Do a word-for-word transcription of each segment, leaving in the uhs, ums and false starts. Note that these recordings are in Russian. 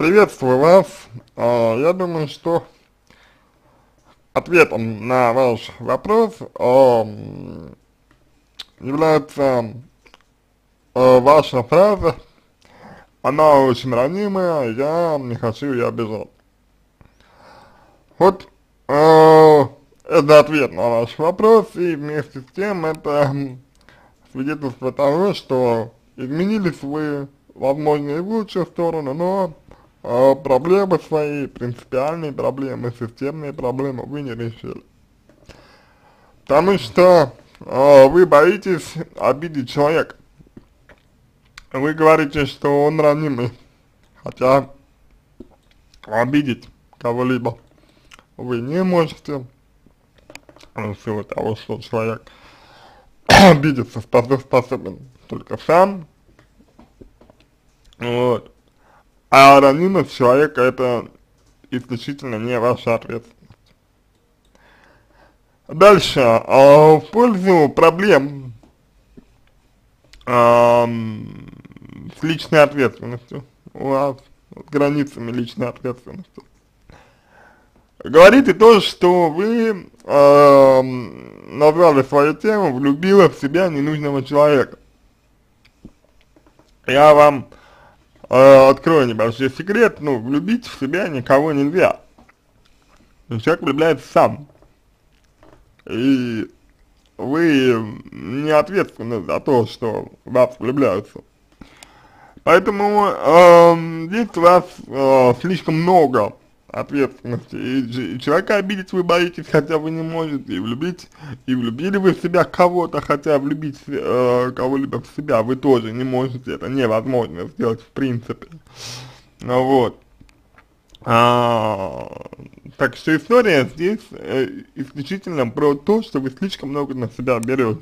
Приветствую вас. А, Я думаю, что ответом на ваш вопрос ам, является а, ваша фраза. Она очень ранимая, я не хочу ее обижать. Вот а, это ответ на ваш вопрос, и вместе с тем это м, свидетельство того, что изменились вы, возможно, и в лучшую сторону, но а, проблемы свои, принципиальные проблемы, системные проблемы вы не решили. Потому что а, вы боитесь обидеть человека. Вы говорите, что он ранимый, хотя обидеть кого-либо вы не можете, в силу того, что человек обидеться способен только сам, вот. А ранимость человека — это исключительно не ваша ответственность. Дальше, а, в пользу проблем ам, с личной ответственностью, у вас, с границами личной ответственности. Говорите то, что вы ам, назвали свою тему, влюбила в себя ненужного человека. Я вам э, открою небольшой секрет, ну, влюбить в себя никого нельзя. Человек влюбляется сам. И вы не ответственны за то, что в вас влюбляются. Поэтому э, здесь у вас э, слишком много ответственности. И, и человека обидеть вы боитесь, хотя вы не можете. И влюбить, и влюбили вы в себя кого-то, хотя влюбить э, кого-либо в себя вы тоже не можете. Это невозможно сделать в принципе. Ну, вот. А, так что история здесь э, исключительно про то, что вы слишком много на себя берете.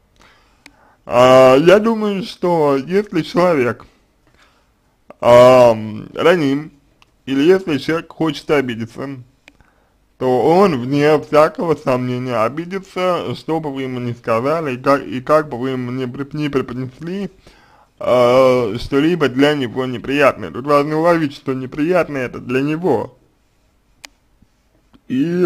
А, я думаю, что если человек а, раним, или если человек хочет обидеться, то он, вне всякого сомнения, обидится, что бы вы ему ни сказали, и как, и как бы вы ему не, не преподнесли э, что-либо для него неприятное. Тут важно уловить, что неприятное это для него. И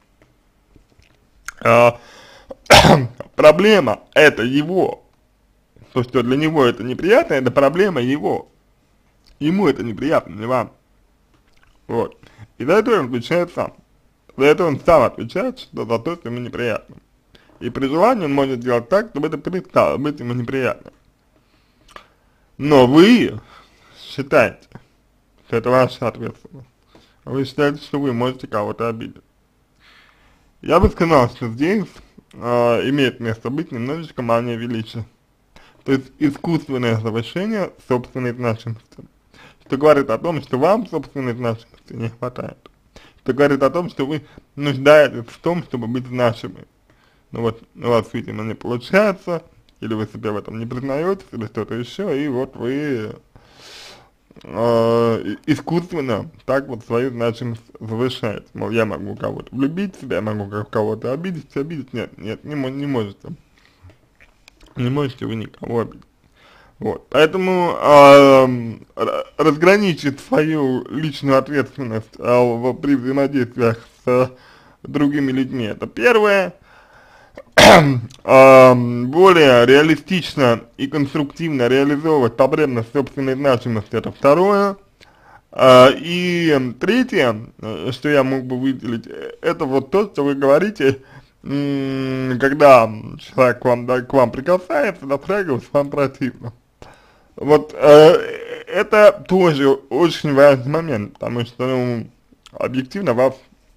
э, проблема это его. То, что для него это неприятно, это проблема его. Ему это неприятно, не вам. Вот. И за это он отвечает сам. За это он сам отвечает, что за то, что ему неприятно. И при желании он может делать так, чтобы это перестало быть ему неприятно. Но вы считаете, что это ваша ответственность. Вы считаете, что вы можете кого-то обидеть. Я бы сказал, что здесь э, имеет место быть немножечко мания величия. То есть искусственное завышение собственной значимости. Что говорит о том, что вам собственной значимости не хватает. Что говорит о том, что вы нуждаетесь в том, чтобы быть значимым. Ну вот, у вас, видимо, не получается, или вы себе в этом не признаетесь, или что-то еще, и вот вы э, искусственно так вот свою значимость завышаете. Мол, я могу кого-то влюбить в себя, я могу кого-то обидеть, обидеть, нет, нет, не, не можете. Не можете вы никого обидеть. Вот, поэтому э, разграничить свою личную ответственность э, в, при взаимодействиях с э, другими людьми — это первое. э, более реалистично и конструктивно реализовывать потребность собственной значимости — это второе. Э, и третье, что я мог бы выделить, это вот то, что вы говорите, когда человек к вам, да, к вам прикасается, дотрагивается, вам противно. Вот э, это тоже очень важный момент, потому что, ну, объективно вас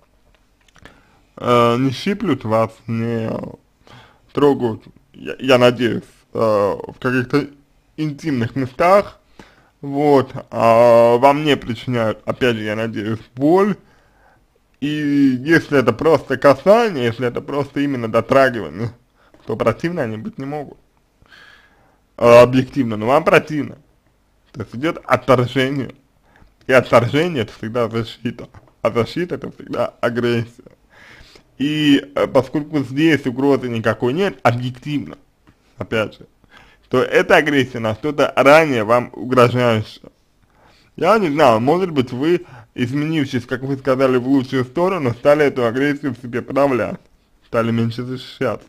э, не щиплют, вас не трогают, я, я надеюсь, э, в каких-то интимных местах, вот, а вам не причиняют, опять же, я надеюсь, боль. И если это просто касание, если это просто именно дотрагивание, то противно они быть не могут. Э, объективно, но вам противно. То есть идет отторжение. И отторжение — это всегда защита. А защита — это всегда агрессия. И э, поскольку здесь угрозы никакой нет, объективно, опять же, то эта агрессия на что-то ранее вам угрожающее. Я не знаю, может быть, вы, изменившись, как вы сказали, в лучшую сторону, стали эту агрессию в себе подавлять, стали меньше защищаться,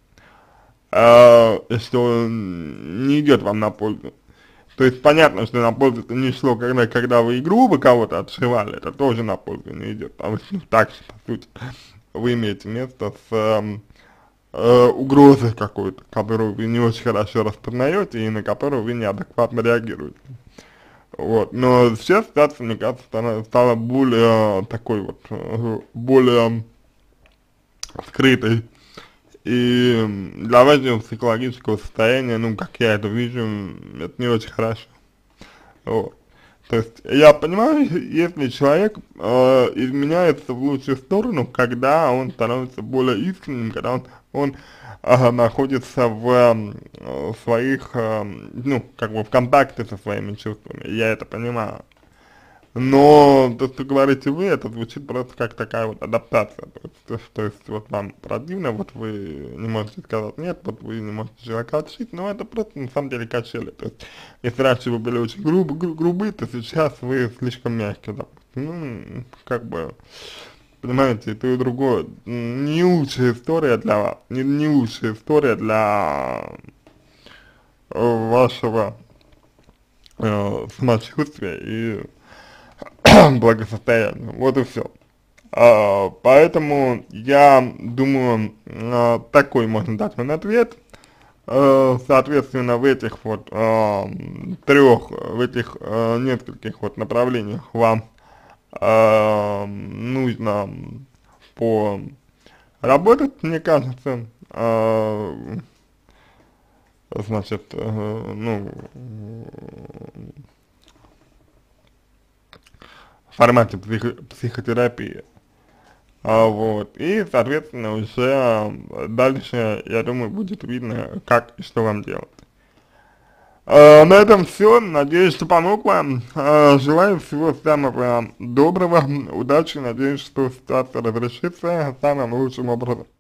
а, что не идет вам на пользу. То есть понятно, что на пользу это не шло, когда, когда вы игру бы кого-то отшивали, это тоже на пользу не идет, потому что ну, так, по сути, вы имеете место с эм, э, угрозой какой-то, которую вы не очень хорошо распознаете и на которую вы неадекватно реагируете. Вот, но сейчас ситуация, мне кажется, стала, стала более такой вот, э, более скрытой. И для вашего психологического состояния, ну, как я это вижу, это не очень хорошо. Вот. То есть, я понимаю, если человек э, изменяется в лучшую сторону, когда он становится более искренним, когда он, он э, находится в э, своих, э, ну, как бы в контакте со своими чувствами, я это понимаю. Но то, что говорите вы, это звучит просто как такая вот адаптация, то есть, то, то есть вот вам противно, вот вы не можете сказать нет, вот вы не можете человека отшить, но это просто на самом деле качели, то есть если раньше вы были очень грубы, гру грубы, то сейчас вы слишком мягкие, допустим, ну, как бы, понимаете, и то и другое, не лучшая история для вас, не, не лучшая история для вашего э, самочувствия и благосостоянию, вот и все. А, поэтому я думаю, а, такой можно дать вам ответ. А, соответственно, в этих вот а, трех, в этих а, нескольких вот направлениях вам а, нужно поработать, мне кажется. А, значит, э, ну, в формате психо психотерапии. А, вот, и, соответственно, уже дальше, я думаю, будет видно, как и что вам делать. А, на этом все, надеюсь, что помог вам, а, желаю всего самого доброго, удачи, надеюсь, что ситуация разрешится самым лучшим образом.